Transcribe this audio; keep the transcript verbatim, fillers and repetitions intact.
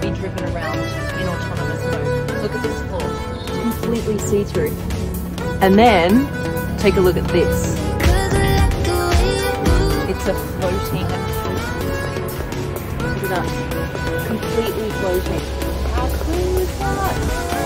be driven around in autonomous mode. Look at this floor. It's completely see-through. And then, take a look at this. It's a floating seat. Look at that. Completely floating. How cool is that?